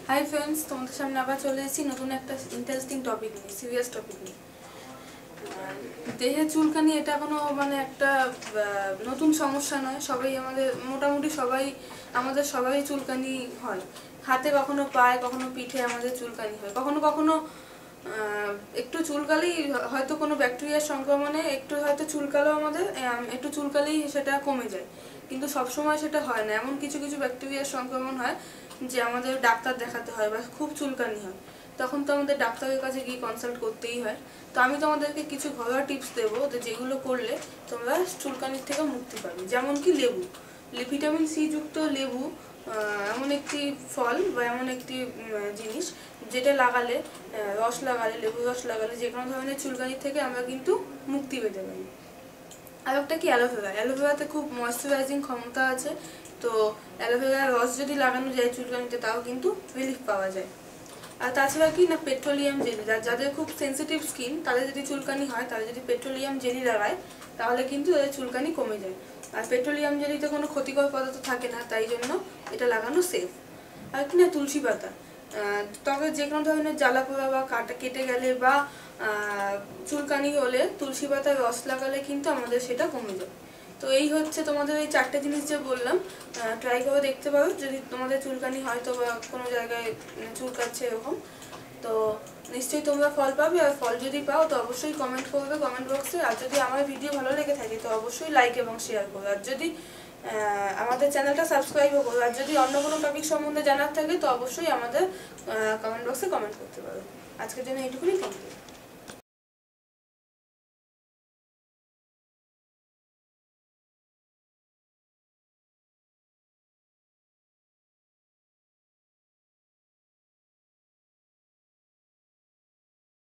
Hi friends, তোমাদের সামনে আবার চলে এসেছি নতুন একটা ইন্টারেস্টিং টপিক নিয়ে, সিরিয়াস টপিক নিয়ে। দেহে চুলকানি এটা কোনো একটা নতুন সমস্যা নয়। সবাই মোটামুটি সবাই চুলকানি হয়। হাতে কখনো পায়ে, কখনো পিঠে আমাদের চুলকানি হয়। কখনো কখনো একটু চুলকালেই হয়তো কোনো ব্যাকটেরিয়ার সংক্রমণে একটু হয়তো চুলকালেও একটু চুলকালেই সেটা কমে যায়, কিন্তু সবসময় সেটা হয় না। এমন কিছু কিছু ব্যাকটেরিয়ার সংক্রমণ হয় যে আমাদের ডাক্তার দেখাতে হয়, বা খুব চুলকানি হয়, তখন তো আমাদের ডাক্তারের কাছে গিয়ে কনসাল্ট করতেই হয়। তো আমি তোমাদেরকে কিছু ঘরোয়া টিপস দেবো, যেগুলো করলে তোমরা চুলকানির থেকে মুক্তি পাবে। যেমন কি লেবু, ভিটামিন সি যুক্ত লেবু এমন একটি ফল বা এমন একটি জিনিস, যেটা লাগালে, লেবু রস লাগালে যে কোনো ধরনের চুলকানি থেকে আমরা কিন্তু মুক্তি পেতে পারি। আর একটা কি অ্যালোভেরাতে খুব ময়েশ্চারাইজিং ক্ষমতা আছে। তো অ্যালোভেরার রস যদি লাগানো যায় চুলকানিতে, তাও কিন্তু রিলিফ পাওয়া যায়। আর তাছাড়া কি না, পেট্রোলিয়াম জেলি, যাদের খুব সেন্সিটিভ স্কিন তাদের যদি চুলকানি হয়, তারা যদি পেট্রোলিয়াম জেলি লাগায় তাহলে কিন্তু এদের চুলকানি কমে যায়। আর পেট্রোলিয়াম জেলিতে কোনো ক্ষতিকর পদার্থ থাকে না, তাই জন্য এটা লাগানো সেফ। আর কি না, তুলসী পাতা, ত্বকের যে কোনো ধরনের জ্বালা পোড়া বা কেটে গেলে বা চুলকানি হলে তুলসী পাতার রস লাগালে কিন্তু আমাদের সেটা কমে যায়। তো এই হচ্ছে তোমাদের এই 4টে জিনিস যে বললাম, ট্রাই করে দেখতে পারো যদি তোমাদের চুলকানি হয়, তো বা কোনো জায়গায় চুলকাচ্ছে এরকম। তো নিশ্চয়ই তোমরা ফল পাবে, আর ফল যদি পাও তো অবশ্যই কমেন্ট করবে কমেন্ট বক্সে। আর যদি আমার ভিডিও ভালো লেগে থাকে তো অবশ্যই লাইক এবং শেয়ার করো। আর যদি আমাদের চ্যানেলটা সাবস্ক্রাইবও করো। আর যদি অন্য কোনো টপিক সম্বন্ধে জানার থাকে তো অবশ্যই আমাদের কমেন্ট বক্সে কমেন্ট করতে পারো। আজকের জন্য এইটুকুনি, থ্যাংক ইউ।